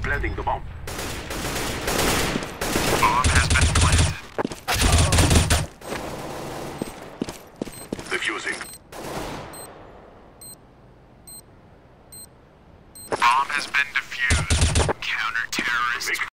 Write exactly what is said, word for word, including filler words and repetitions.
Planting the bomb. Bomb has been planted. Defusing. Bomb has been defused. Counter-terrorist